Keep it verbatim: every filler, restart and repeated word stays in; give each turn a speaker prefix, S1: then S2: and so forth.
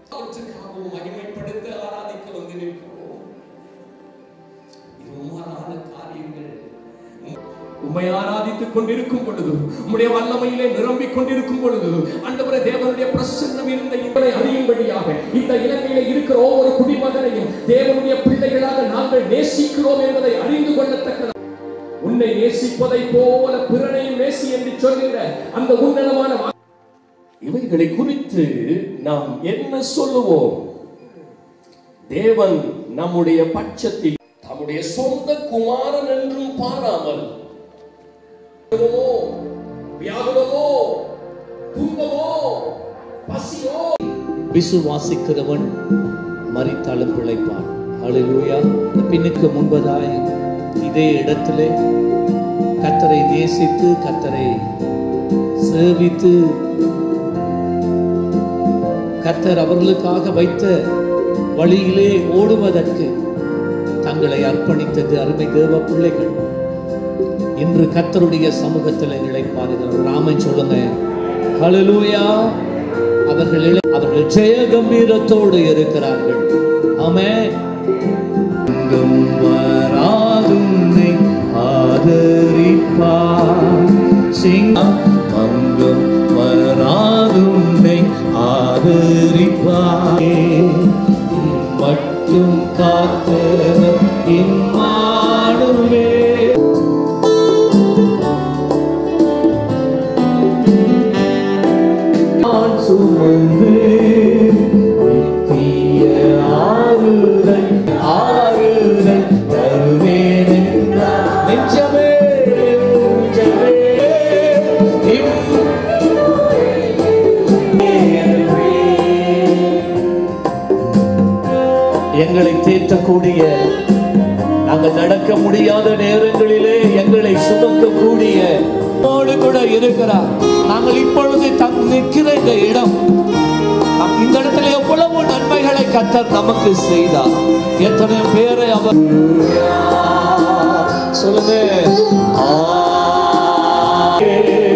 S1: அவற்றுக்காகவும் மகிமைப்படுத்த ஆராதிக்க வந்து நிற்கிறோம். இது உம்மாலான காரியங்கள். உம்மை ஆராதித்துக் கொண்டிருக்கும் பொழுது, உம்முடைய வல்லமையிலே நிரம்பிக் கொண்டிருக்கும் பொழுது, ஆண்டவரே தேவனுடைய பிரசன்னம் இருந்த இவனை அறியும்படியாக இந்த இலங்கையில இருக்கிற ஒவ்வொரு குடிமகனையும் தேவனுடைய பிள்ளைகளாக நாங்கள் நேசிக்கிறோம் என்பதை அறிந்து கொள்ளத்தக்க, உன்னை நேசிப்பதை போல பிறனையும் நேசி என்று சொல்கிற அந்த உன்னதமான இவைகளை குறித்து நாம் என்ன சொல்லுவோம்? தேவன் நம்முடைய பட்சத்தில் தம்முடைய சொந்த குமாரன் என்றும் பாராமல் வியாகுலமோ துன்பமோ பசியோ
S2: விசுவாசிக்கிறவன் மரித்தாலும் பிழைப்பான். ஹல்லேலூயா. பின்னுக்கு முன்பதாய் இதே இடத்திலே கர்த்தரை நேசித்து கர்த்தரை சேவித்து கர்த்தர் அவர்களுக்காக வைத்த வழியிலே ஓடுவதற்கு தங்களை அர்ப்பணித்தது அருமை தேவ பிள்ளைகள் இன்று கர்த்தருடைய சமூகத்தில் இளைப்பாறுகிறார். ராமன் சொல்லுங்க. ஹல்லேலூயா. அவர்கள் அவர்கள் ஜெய கம்பீரத்தோடு இருக்கிறார்கள். ஆமென். வராதுன்னை ஆதரிப்பார். சிங்கம் மங்கம் வராதுன்னை ஆதரிப்பார். மட்டும் காத்தவர் இம்மானுவே. சுமந்து நித்திய ஆறுதல் ஆறுதல் தருவேன் என்றார். நெஞ்சமே நெஞ்சமே எங்களை தேற்றக்கூடிய, நாங்கள் நடக்க முடியாத நேரங்களிலே எங்களை சுமக்கக்கூடிய கூட இருக்கிறார். நாங்கள் இப்பொழுது தம் நிற்கிற இந்த இடம், இந்த இடத்துல எவ்வளவு நன்மைகளை கர்த்தர் நமக்கு செய்தார். எத்தனை பேரை அவர் சொல்லுங்க.